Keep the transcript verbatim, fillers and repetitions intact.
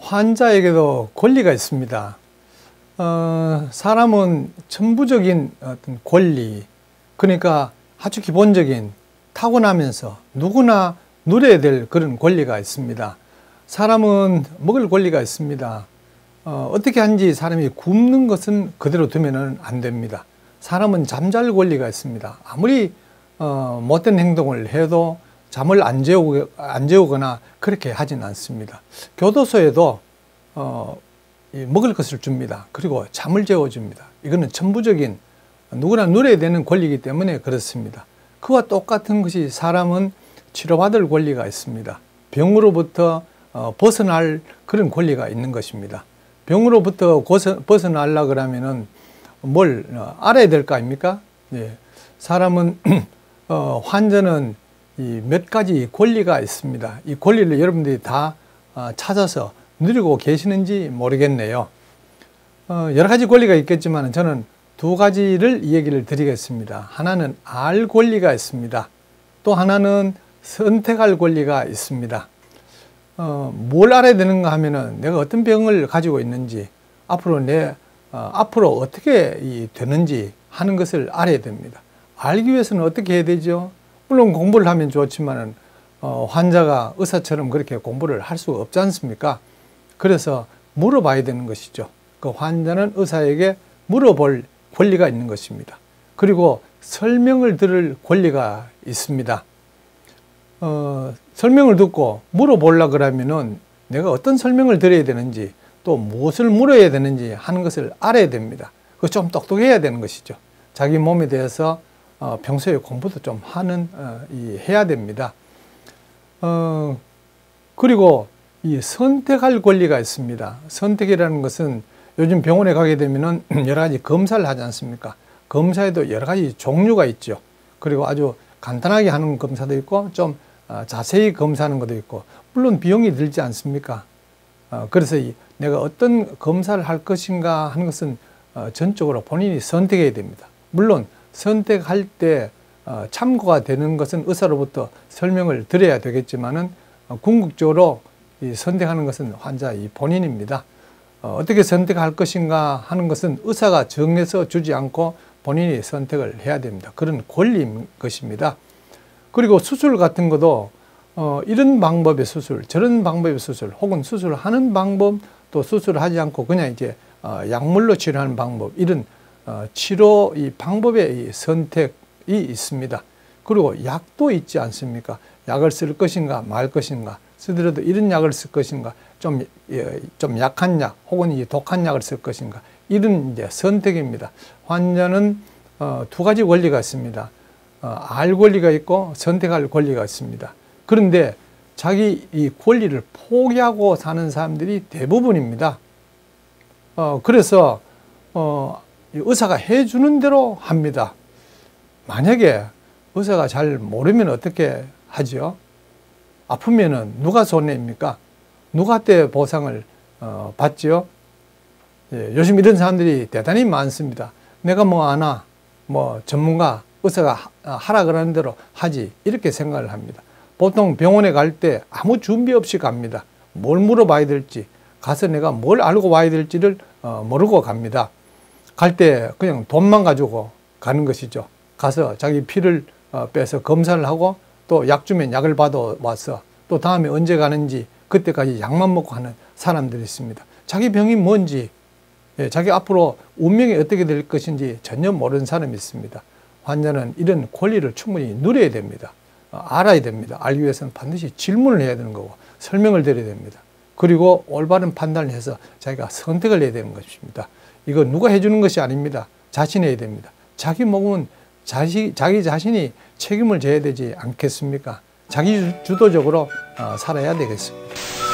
환자에게도 권리가 있습니다. 어, 사람은 천부적인 어떤 권리, 그러니까 아주 기본적인 타고나면서 누구나 누려야 될 그런 권리가 있습니다. 사람은 먹을 권리가 있습니다. 어, 어떻게 하는지 사람이 굶는 것은 그대로 두면 안 됩니다. 사람은 잠잘 권리가 있습니다. 아무리 어, 못된 행동을 해도 잠을 안, 재우, 안 재우거나 그렇게 하진 않습니다. 교도소에도 어, 먹을 것을 줍니다. 그리고 잠을 재워줍니다. 이거는 천부적인 누구나 누려야 되는 권리이기 때문에 그렇습니다. 그와 똑같은 것이 사람은 치료받을 권리가 있습니다. 병으로부터 어, 벗어날 그런 권리가 있는 것입니다. 병으로부터 벗어나려고 그러면은 뭘 알아야 될 거 아닙니까? 예. 사람은 어, 환자는 이 몇 가지 권리가 있습니다. 이 권리를 여러분들이 다 어, 찾아서 누리고 계시는지 모르겠네요. 어, 여러 가지 권리가 있겠지만 저는 두 가지를 얘기를 드리겠습니다. 하나는 알 권리가 있습니다. 또 하나는 선택할 권리가 있습니다. 어, 뭘 알아야 되는가 하면은 내가 어떤 병을 가지고 있는지, 앞으로 내, 어, 앞으로 어떻게 이, 되는지 하는 것을 알아야 됩니다. 알기 위해서는 어떻게 해야 되죠? 물론 공부를 하면 좋지만은, 어, 환자가 의사처럼 그렇게 공부를 할 수가 없지 않습니까? 그래서 물어봐야 되는 것이죠. 그 환자는 의사에게 물어볼 권리가 있는 것입니다. 그리고 설명을 들을 권리가 있습니다. 어, 설명을 듣고 물어보려고 그러면은 내가 어떤 설명을 드려야 되는지 또 무엇을 물어야 되는지 하는 것을 알아야 됩니다. 그거 좀 똑똑해야 되는 것이죠. 자기 몸에 대해서 어, 평소에 공부도 좀 하는, 어, 이, 해야 됩니다. 어, 그리고 이 선택할 권리가 있습니다. 선택이라는 것은 요즘 병원에 가게 되면은 여러 가지 검사를 하지 않습니까? 검사에도 여러 가지 종류가 있죠. 그리고 아주 간단하게 하는 검사도 있고 좀 자세히 검사하는 것도 있고, 물론 비용이 들지 않습니까? 그래서 내가 어떤 검사를 할 것인가 하는 것은 전적으로 본인이 선택해야 됩니다. 물론 선택할 때 참고가 되는 것은 의사로부터 설명을 드려야 되겠지만은 궁극적으로 이 선택하는 것은 환자 이 본인입니다. 어떻게 선택할 것인가 하는 것은 의사가 정해서 주지 않고 본인이 선택을 해야 됩니다. 그런 권리인 것입니다. 그리고 수술 같은 것도 어, 이런 방법의 수술, 저런 방법의 수술, 혹은 수술하는 방법, 또 수술을 하지 않고 그냥 이제 어, 약물로 치료하는 방법, 이런 어, 치료 이 방법의 이 선택이 있습니다. 그리고 약도 있지 않습니까? 약을 쓸 것인가 말 것인가, 쓰더라도 이런 약을 쓸 것인가, 좀, 예, 좀 약한 약, 혹은 이 독한 약을 쓸 것인가, 이런 이제 선택입니다. 환자는 어, 두 가지 권리가 있습니다. 어, 알 권리가 있고 선택할 권리가 있습니다. 그런데 자기 이 권리를 포기하고 사는 사람들이 대부분입니다. 어, 그래서 어, 의사가 해주는 대로 합니다. 만약에 의사가 잘 모르면 어떻게 하죠? 아프면은 누가 손해입니까? 누가 때 보상을 어, 받죠? 예, 요즘 이런 사람들이 대단히 많습니다. 내가 뭐 아나, 뭐 전문가, 의사가 하라 그러는 대로 하지, 이렇게 생각을 합니다. 보통 병원에 갈 때 아무 준비 없이 갑니다. 뭘 물어봐야 될지, 가서 내가 뭘 알고 와야 될지를 어, 모르고 갑니다. 갈 때 그냥 돈만 가지고 가는 것이죠. 가서 자기 피를 어, 빼서 검사를 하고 또 약 주면 약을 받아 와서 또 다음에 언제 가는지 그때까지 약만 먹고 하는 사람들이 있습니다. 자기 병이 뭔지, 예, 자기 앞으로 운명이 어떻게 될 것인지 전혀 모르는 사람이 있습니다. 환자는 이런 권리를 충분히 누려야 됩니다. 어, 알아야 됩니다. 알기 위해서는 반드시 질문을 해야 되는 거고 설명을 드려야 됩니다. 그리고 올바른 판단을 해서 자기가 선택을 해야 되는 것입니다. 이거 누가 해주는 것이 아닙니다. 자신이 해야 됩니다. 자기 몸은 자시, 자기 자신이 책임을 져야 되지 않겠습니까? 자기 주도적으로 어, 살아야 되겠습니다.